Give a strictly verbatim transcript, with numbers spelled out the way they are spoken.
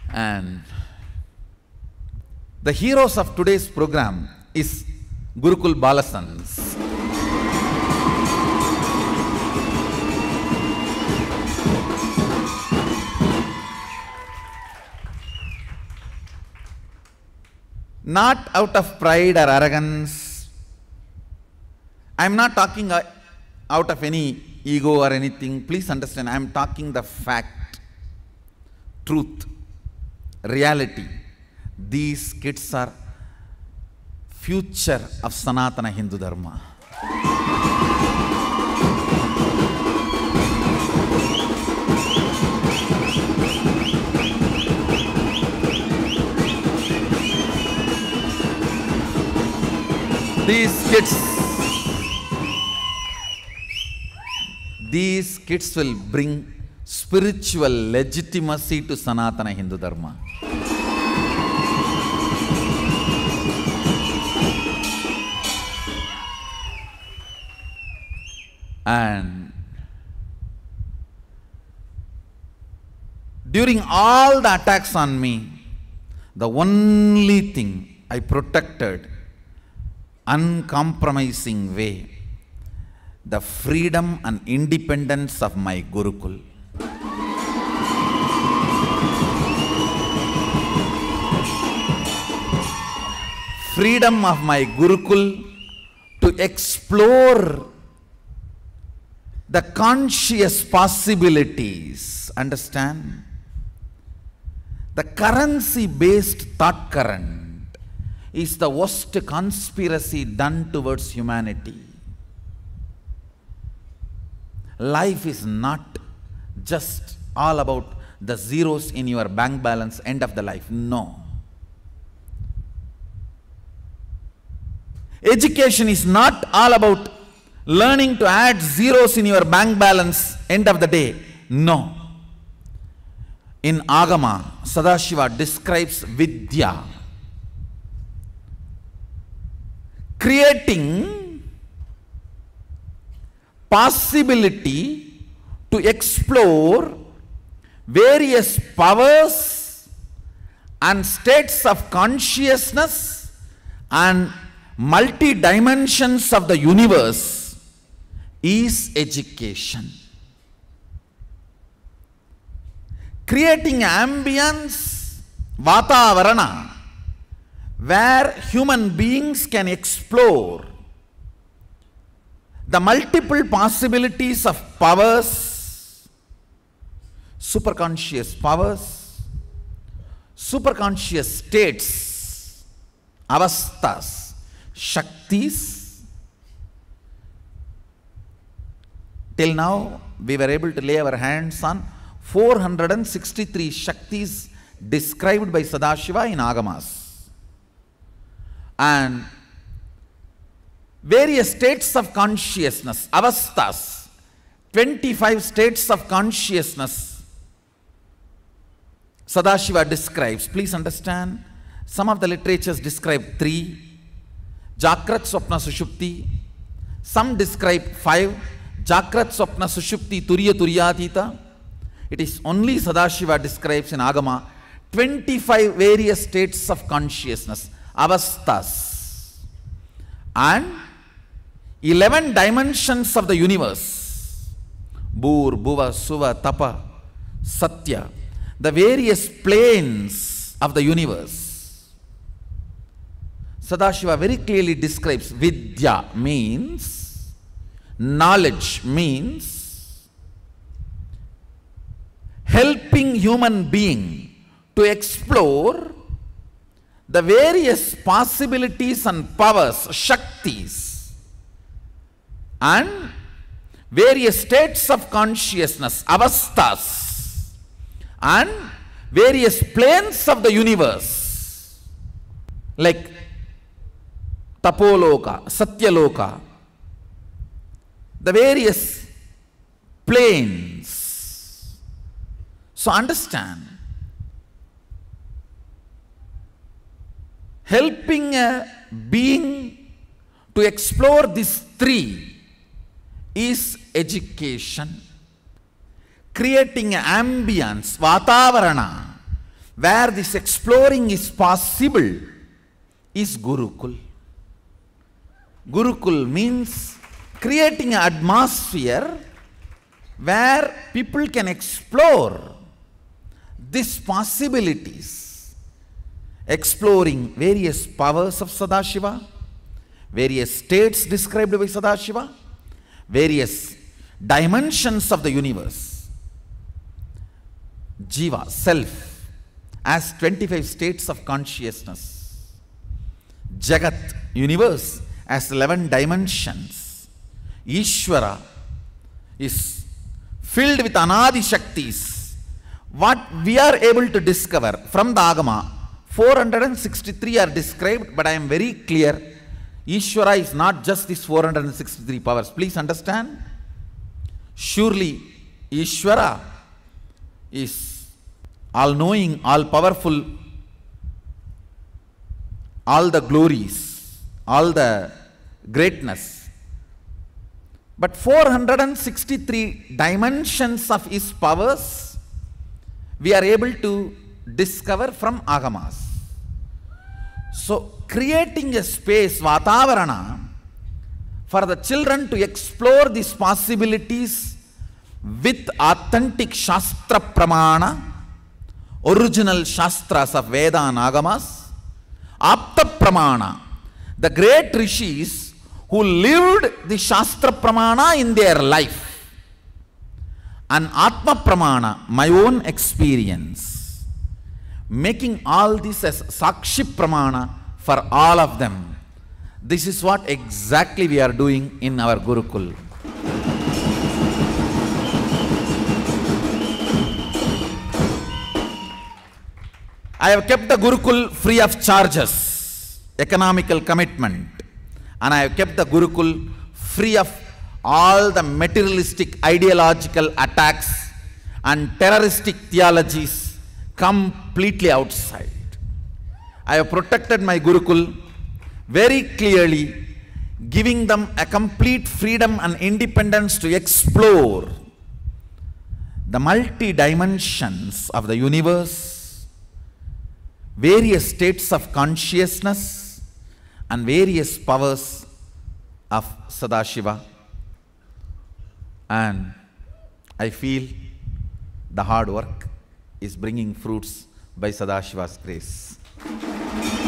And the heroes of today's program is Gurukul Balasans. Not out of pride or arrogance. I am not talking out of any ego or anything. Please understand, I am talking the fact, truth, reality. These kids are future of Sanatana Hindu Dharma. These kids, these kids will bring spiritual legitimacy to Sanatana Hindu Dharma. And during all the attacks on me, the only thing I protected, uncompromising way, the freedom and independence of my Gurukul. Freedom of my Gurukul to explore the conscious possibilities. Understand? The currency-based thought current is the worst conspiracy done towards humanity. Life is not just all about the zeros in your bank balance, end of the life. No. Education is not all about learning to add zeros in your bank balance, end of the day. No. In Agama, Sadashiva describes Vidya, creating possibility to explore various powers and states of consciousness and multi-dimensions of the universe is education. Creating ambience, vatavarana, where human beings can explore the multiple possibilities of powers, superconscious powers, superconscious states, avasthas, shaktis. Till now, we were able to lay our hands on four hundred sixty-three shaktis described by Sadashiva in Agamas. And various states of consciousness, avasthas, twenty-five states of consciousness, Sadashiva describes. Please understand, some of the literatures describe three, Jakrat, Swapna, Sushupti. Some describe five, Jakrat, Swapna, Sushupti, Turiya, Turyatita. It is only Sadashiva describes in Agama twenty-five various states of consciousness, avasthas, and eleven dimensions of the universe, Bhur, Bhuva, Suva, Tapa, Satya, the various planes of the universe. Sadashiva very clearly describes Vidya means, knowledge means, helping human being to explore the various possibilities and powers, shaktis, and various states of consciousness, avasthas, and various planes of the universe, like Tapoloka, Satyaloka, the various planes. So understand, helping a being to explore these three is education. Creating ambience, vatavarana, where this exploring is possible is Gurukul. Gurukul means creating an atmosphere where people can explore these possibilities, exploring various powers of Sadashiva, various states described by Sadashiva, various dimensions of the universe. Jiva, self, as twenty-five states of consciousness. Jagat, universe, as eleven dimensions. Ishvara is filled with Anadi Shaktis. What we are able to discover from the Agama, four hundred sixty-three are described, but I am very clear, Ishvara is not just these four hundred sixty-three powers. Please understand. Surely Ishvara is all-knowing, all-powerful, all the glories, all the greatness. But four hundred sixty-three dimensions of his powers we are able to discover from Agamas. So creating a space, Vatavarana, for the children to explore these possibilities with authentic Shastra Pramana, original Shastras of Veda and Agamas, Apta Pramana, the great rishis who lived the Shastra Pramana in their life, and Atma Pramana, my own experience, making all this as Sakshi Pramana for all of them. This is what exactly we are doing in our Gurukul. I have kept the Gurukul free of charges, economical commitment, and I have kept the Gurukul free of all the materialistic ideological attacks and terroristic theologies completely outside. I have protected my Gurukul very clearly, giving them a complete freedom and independence to explore the multi-dimensions of the universe, various states of consciousness, and various powers of Sadashiva. And I feel the hard work is bringing fruits by Sadashiva's grace.